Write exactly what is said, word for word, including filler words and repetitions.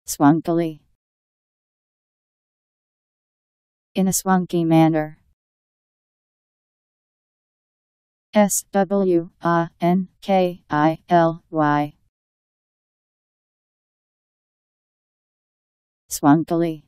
Swankily. In a swanky manner. S W A N K I L Y. Swankily.